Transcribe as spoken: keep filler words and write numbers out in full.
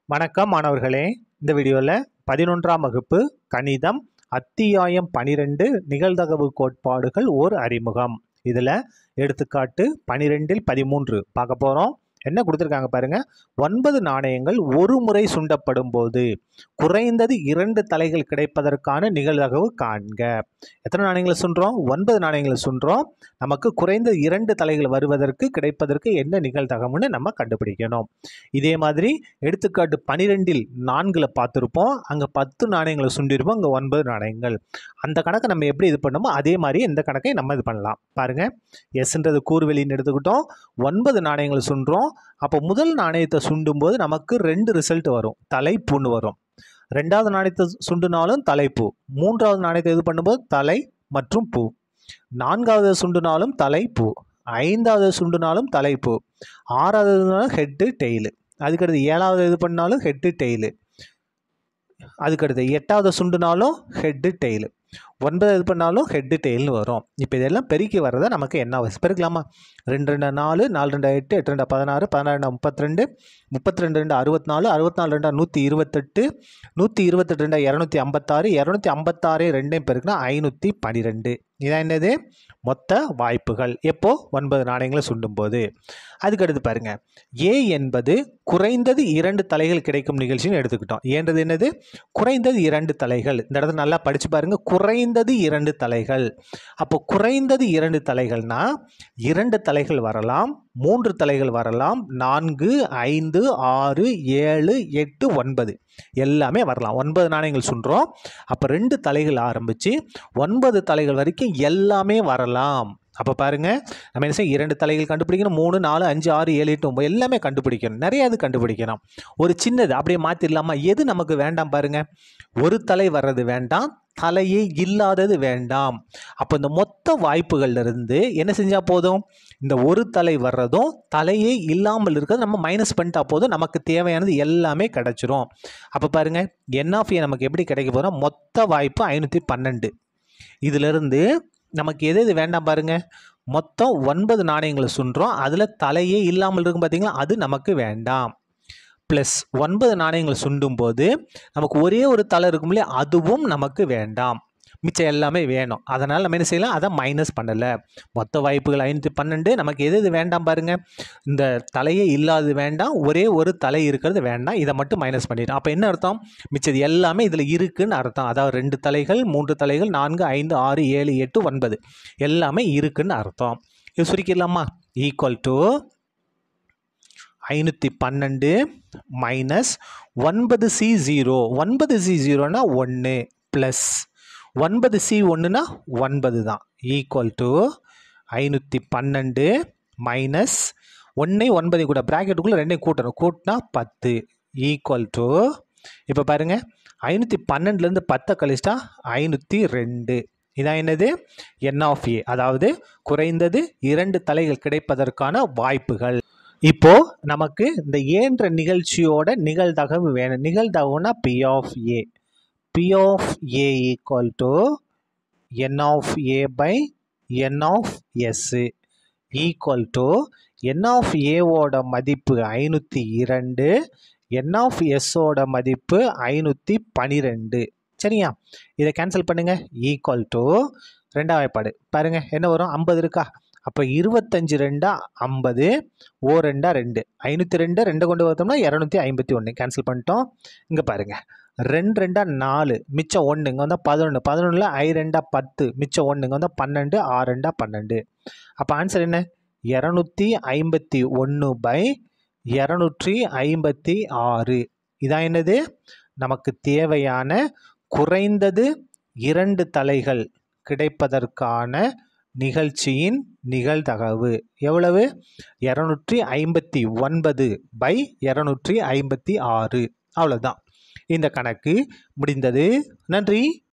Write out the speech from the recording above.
வணக்கம் மாணவர்களே. இந்த வீடியோவில் பதினொன்றாம் வகுப்பு கணிதம் அத்தியாயம் பனிரெண்டு நிகழ்தகவு கோட்பாடுகள் ஓர் அறிமுகம். இதில் எடுத்துக்காட்டு பனிரெண்டில் பதிமூன்று பார்க்க போகிறோம். என்ன கொடுத்துருக்காங்க பாருங்க. ஒன்பது நாணயங்கள் ஒரு முறை சுண்டப்படும் போது குறைந்தது இரண்டு தலைகள் கிடைப்பதற்கான நிகழ்தகவு காண்க. எத்தனை நாணயங்களை சுன்றோம்? ஒன்பது நாணயங்களை சுன்றோம். நமக்கு குறைந்த இரண்டு தலைகள் வருவதற்கு கிடைப்பதற்கு என்ன நிகழ்தகவுன்னு நம்ம கண்டுபிடிக்கணும். இதே மாதிரி எடுத்துக்காட்டு பனிரெண்டில் நான்கில் பார்த்துருப்போம். அங்கே பத்து நாணயங்களை சுண்டிருப்போம், அங்கே ஒன்பது நாணயங்கள். அந்த கணக்கை நம்ம எப்படி இது பண்ணோமோ அதே மாதிரி இந்த கணக்கை நம்ம இது பண்ணலாம். பாருங்க, எஸ்ன்றது கூறுவெளின்னு எடுத்துக்கிட்டோம். ஒன்பது நாணயங்களை சுன்றோம். அப்போ முதல் நாணயத்தை சுண்டும் போது நமக்கு ரெண்டு ரிசல்ட் வரும். தலைப்புன்னு வரும். ரெண்டாவது நாணயத்தை சுண்டுனாலும் தலைப்பூ. மூன்றாவது நாணயத்தை இது பண்ணும்போது தலை மற்றும் பூ. நான்காவது சுண்டுனாலும் தலைப்பூ. ஐந்தாவது சுண்டுனாலும் தலைப்பூ. ஆறாவது ஹெட்டு டெய்லு. அதுக்கடுத்து ஏழாவது இது பண்ணாலும் ஹெட்டு டெய்லு. அதுக்கடுத்து எட்டாவது சுண்டுனாலும் ஹெட்டு டெய்லு. ஒன்பது இது பண்ணாலும் ஹெட்டு டெய்ல்னு வரும். இப்போ இதெல்லாம் பெருக்கி வர்றதை நமக்கு என்ன அவசியம் பெருக்கலாமா? ரெண்டு ரெண்டு நாலு, நாலு ரெண்டு எட்டு, எட்டு ரெண்டு பதினாறு, பதினாறு ரெண்டு முப்பத்தி ரெண்டு, முப்பத்தி ரெண்டு ரெண்டு அறுபத்தி நாலு, அறுபத்தி நாலு ரெண்டா நூற்றி இருபத்தெட்டு, நூற்றி இருபத்தெட்டு ரெண்டா இரநூத்தி ஐம்பத்தாறு, இரநூத்தி ஐம்பத்தாறு ரெண்டையும் பெருக்குனா ஐநூற்றி பன்னிரெண்டு. இதான் என்னது? மொத்த வாய்ப்புகள் எப்போ ஒன்பது நாணயங்களை சுண்டும் போது. அதுக்கடுத்து பாருங்க, ஏ என்பது குறைந்தது இரண்டு தலைகள் கிடைக்கும் நிகழ்ச்சின்னு எடுத்துக்கிட்டோம். ஏன்றது என்னது? குறைந்தது இரண்டு தலைகள். இந்த இடத்துல நல்லா படிச்சு பாருங்க. குறைந்தது இரண்டு தலைகள். அப்போ குறைந்தது இரண்டு தலைகள்னா இரண்டு தலைகள் வரலாம், மூன்று தலைகள் வரலாம், நான்கு, ஐந்து, ஆறு, ஏழு, எட்டு, ஒன்பது எல்லாமே வரலாம். ஒன்பது நாணயங்கள் சுன்றோம். அப்போ ரெண்டு தலைகள் ஆரம்பித்து ஒன்பது தலைகள் வரைக்கும் எல்லாமே வரலாம். அப்போ பாருங்க, நம்ம என்ன செய்ய, இரண்டு தலைகள் கண்டுபிடிக்கணும். மூணு, நாலு, அஞ்சு, ஆறு, ஏழு, எட்டு, ஒன்பது எல்லாமே கண்டுபிடிக்கணும். நிறைய இது கண்டுபிடிக்கணும். ஒரு சின்னது அப்படியே மாற்றிடலாமா? எது நமக்கு வேண்டாம் பாருங்க. ஒரு தலை வர்றது வேண்டாம், தலையே இல்லாதது வேண்டாம். அப்போ இந்த மொத்த வாய்ப்புகள்ல இருந்து என்ன செஞ்சால் போதும்? இந்த ஒரு தலை வர்றதும் தலையே இல்லாமல் இருக்கிறது நம்ம மைனஸ் பண்ணிட்டா போதும். நமக்கு தேவையானது எல்லாமே கிடைச்சிரும். அப்போ பாருங்க, என் ஆஃப் ஏ நமக்கு எப்படி கிடைக்க போகிறோம்? மொத்த வாய்ப்பு ஐநூற்றி பன்னெண்டு. இதிலிருந்து நமக்கு எது எது வேண்டாம் பாருங்க. மொத்தம் ஒன்பது நாணயங்களை சுன்றோம். அதில் தலையே இல்லாமல் இருக்கும் பார்த்தீங்களா, அது நமக்கு வேண்டாம். ப்ளஸ் ஒன்பது நாணயங்களை சுண்டும் போது நமக்கு ஒரே ஒரு தலை இருக்கும் இல்லையா, அதுவும் நமக்கு வேண்டாம். மிச்சம் எல்லாமே வேணும். அதனால் நம்ம என்ன செய்யலாம்? அதை மைனஸ் பண்ணலை. மொத்த வாய்ப்புகள் ஐநூற்றி பன்னெண்டு. நமக்கு எது எது வேண்டாம் பாருங்க. இந்த தலையே இல்லாதது வேண்டாம், ஒரே ஒரு தலை இருக்கிறது வேண்டாம். இதை மட்டும் மைனஸ் பண்ணிட்டோம். அப்போ என்ன அர்த்தம்? மிச்சது எல்லாமே இதில் இருக்குன்னு அர்த்தம். அதாவது ரெண்டு தலைகள், மூன்று தலைகள், நான்கு, ஐந்து, ஆறு, ஏழு, எட்டு, ஒன்பது எல்லாமே இருக்குன்னு அர்த்தம். இது சுருக்கிடலாமா? ஈக்குவல் டு ஐநூற்றி பன்னெண்டு மைனஸ் ஒன்பது சி ஜீரோ. ஒன்பது சி ஜீரோனா ஒன்று ப்ளஸ் ஒன்பது சி ஒன்றுனா ஒன்பது தான். ஈக்குவல் டு ஐநூற்றி பன்னெண்டு மைனஸ் ஒன்று ஒன்பது கூட ப்ராக்கெட்டுக்குள்ளே ரெண்டையும் கூட்டணும். கூட்டினா பத்து. ஈக்குவல் டு இப்போ பாருங்கள், ஐநூற்றி பன்னெண்டுலேருந்து பத்தை கழிச்சிட்டா ஐநூற்றி ரெண்டு. இதான் என்னது? N of A. அதாவது குறைந்தது இரண்டு தலைகள் கிடைப்பதற்கான வாய்ப்புகள். இப்போ நமக்கு இந்த ஏன்ற நிகழ்ச்சியோட நிகழ்தகவு வேணும். நிகழ்தகவுனா P of A. P of A equal to N of A by N of S equal to N of ஏவோட மதிப்பு ஐநூற்றி இரண்டு, என் ஆஃப் எஸ்ஸோட மதிப்பு ஐநூற்றி பன்னிரெண்டு. சரியா? இதை கேன்சல் பண்ணுங்க. ஈக்குவல் டு ரெண்டாம் வாய்ப்பாடு பாருங்க என்ன வரும்? ஐம்பது இருக்கா? அப்போ இருபத்தஞ்சு ரெண்டா ஐம்பது, ஓ ரெண்டா ரெண்டு, ஐநூற்றி ரெண்டு ரெண்டு கொண்டு பார்த்தோம்னா இரநூத்தி ஐம்பத்தி ஒன்று. கேன்சல் பண்ணிட்டோம். இங்கே பாருங்கள், ரெண்டு ரெண்டா நாலு, மிச்சம் ஒன்று, இங்கே வந்தால் பதினொன்று, பதினொன்றில் ஐ ரெண்டா பத்து, மிச்சம் ஒன்று, இங்கே வந்தால் பன்னெண்டு, ஆறு ரெண்டா பன்னெண்டு. அப்போ ஆன்சர் என்ன? இரநூத்தி ஐம்பத்தி ஒன்று பை இரநூற்றி ஐம்பத்தி ஆறு. இதான் என்னது? நமக்கு தேவையான குறைந்தது இரண்டு தலைகள் கிடைப்பதற்கான நிகழ்ச்சியின் நிகழ்தகவு எவ்வளவு? இரநூற்றி ஐம்பத்தி ஒன்பது பை இரநூற்றி ஐம்பத்தி ஆறு. அவ்வளோதான். இந்த கணக்கு முடிந்தது. நன்றி.